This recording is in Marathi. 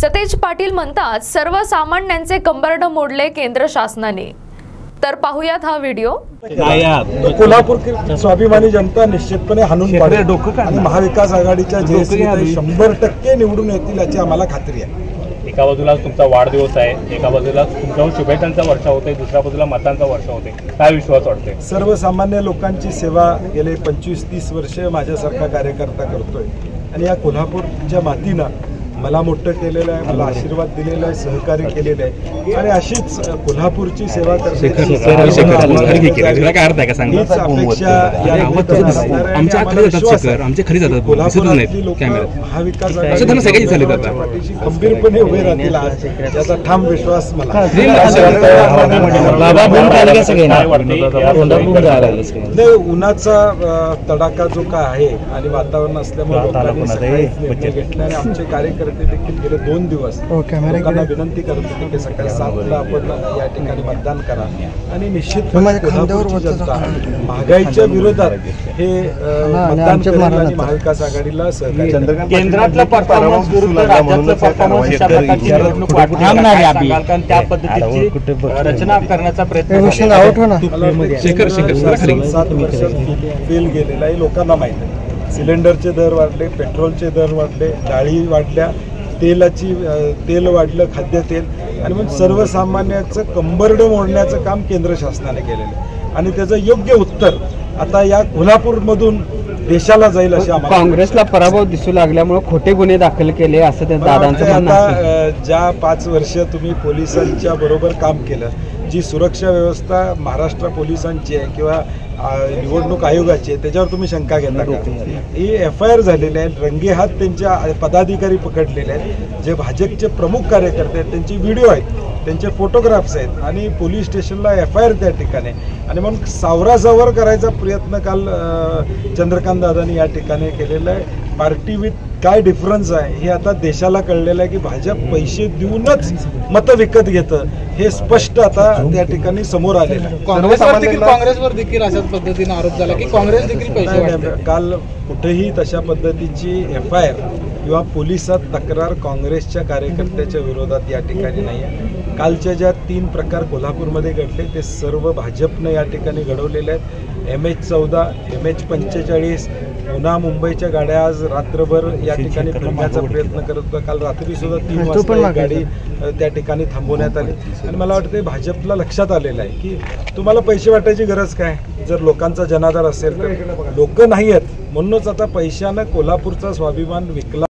सतेज पाटील म्हणतात सर्वसामान्यांचे कंबरड मोडले केंद्र शासनाने। तर पाहूयात हा व्हिडिओ। कोल्हापूर की स्वाभिमानी जनता निश्चितपणे हाणून पाडेल आणि महाविकास आघाडीच्या JSC 100% निवडून येतील याची आम्हाला खात्री आहे। एका बाजूला तुमचा वाढदिवस आहे, एका बाजूला तुमच्यावर शुभेच्छांचा वर्षा होते, दुसऱ्या बाजूला मतांचा वर्षा होते, काय विश्वास वाटते? सर्वसामान्य लोकांची सेवा गेले 25-30 वर्ष माझ्यासारखा कार्यकर्ता करतोय आणि या कोल्हापूरच्या मातीनं मला मोठं केलेलं आहे, मला आशीर्वाद दिलेला आहे, सहकार्य केलेलं आहे आणि अशीच कोल्हापूरची सेवा करण्याची पाठीशी खंबीरपणे उभे राहतील याचा ठाम विश्वास मला। उन्हाचा तडाखा जो काय आहे आणि वातावरण असल्यामुळे लोकांनी सकाळी निर्णय घेतला आणि आमचे कार्यकर्ते देखील गेले 2 दिवस लोकांना विनंती करत होते की सकाळी 7ला आपण या ठिकाणी मतदान करा आणि निश्चितपणे कोल्हापूरची जनता महागाईच्या विरोधात हे मतदान करेल आणि महाविकास आघाडीला सहकार्य। केंद्रातला परफॉर्मन्स विरुद्ध राज्यातला परफॉर्मन्स अशा प्रकारची निवडणूक वाटते, त्या पद्धतीची रचना करण्याचा प्रयत्न 7 वर्षात फेल गेलेला आहे लोकांना माहिती आहे। सिलेंडरचे दर वाढले, पेट्रोलचे दर वाढले, डाळी वाढल्या, तेल वाढलं, खाद्यतेल आणि मग सर्वसामान्याचं कंबरड मोडण्याचं काम केंद्र शासनाने केलेलं आहे आणि त्याचं योग्य उत्तर आता या कोल्हापूरमधून देशाला जाईल अशी आम्हाला। काँग्रेसला पराभव दिसू लागल्यामुळे खोटे गुन्हे दाखल केले असं त्या दादांचं म्हणणं आहे। ज्या 5 वर्ष तुम्ही पोलिसांच्या बरोबर काम केलं, जी सुरक्षा व्यवस्था महाराष्ट्र पोलिसांची आहे किंवा निवडणूक आयोगाची आहे त्याच्यावर तुम्ही शंका घेता का? ही FIR झालेली आहे, रंगेहात त्यांच्या पदाधिकारी पकडलेले आहेत, जे भाजपचे प्रमुख कार्यकर्ते आहेत त्यांचे व्हिडिओ आहेत, त्यांचे फोटोग्राफ्स आहेत आणि पोलीस स्टेशनला FIR त्या ठिकाणी आणि मग सावरासावर करायचा प्रयत्न काल चंद्रकांत दादांनी या ठिकाणी केलेला आहे। पार्टी विथ काय डिफरन्स आहे हे आता देशाला कळलेलं आहे की भाजप पैसे देऊनच मतं विकत घेतं हे स्पष्ट आता त्या ठिकाणी समोर आलेलं आहे। काँग्रेसवर देखील अशाच पद्धतीने आरोप झाला की काँग्रेस देखील पैसे काल कुठेही तशा पद्धतीची FIR किंवा पोलिसात तक्रार काँग्रेसच्या कार्यकर्त्याच्या विरोधात या ठिकाणी नाही आहे। कालच्या ज्या 3 प्रकार कोल्हापूरमध्ये घडले ते सर्व भाजपनं या ठिकाणी घडवलेले आहेत। MH14, MH45 पुन्हा मुंबईच्या गाड्या आज रात्रभर या ठिकाणी फिरण्याचा प्रयत्न करत होता। काल रात्री सुद्धा 3 वाजता गाडी त्या ठिकाणी थांबवण्यात आली आणि मला वाटतं भाजपला लक्षात आलेलं आहे की तुम्हाला पैसे वाटायची गरज काय, जर लोकांचा जनाधार असेल तर लोक नाही आहेत म्हणूनच आता पैशानं कोल्हापूरचा स्वाभिमान विकला।